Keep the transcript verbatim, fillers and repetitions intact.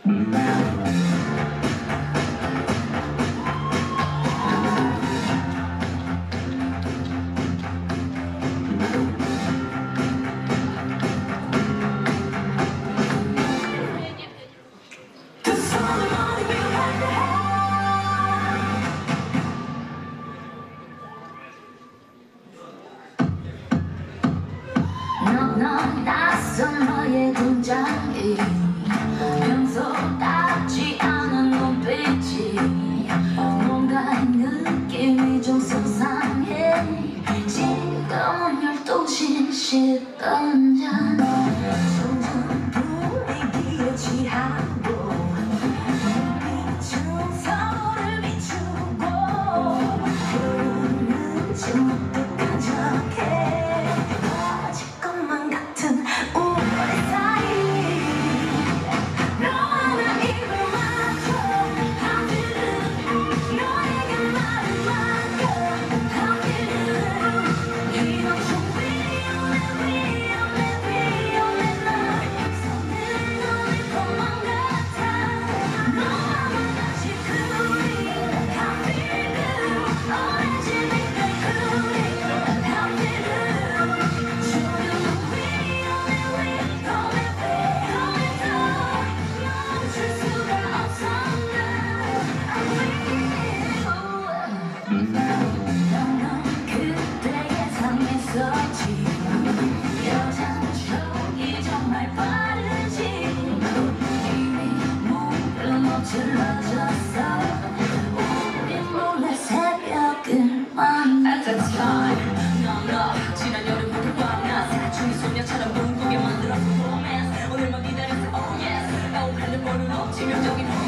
넌 낯선 너의 등장이 평소답지 않은 눈빛이 뭔가 느낌이 좀 수상해. 지금은 열두 시 십 분 전 점점 분위기에 취하고 빛은 서로를 비추고 그는 좀 독특한 척해. At the time, no, no, 지난 여름부터 밤낮 사춘기 소녀처럼 뭉구게 만들었어 romance. 오늘만 기다렸어, oh yes. 가혹한 듯 모르는 치명적인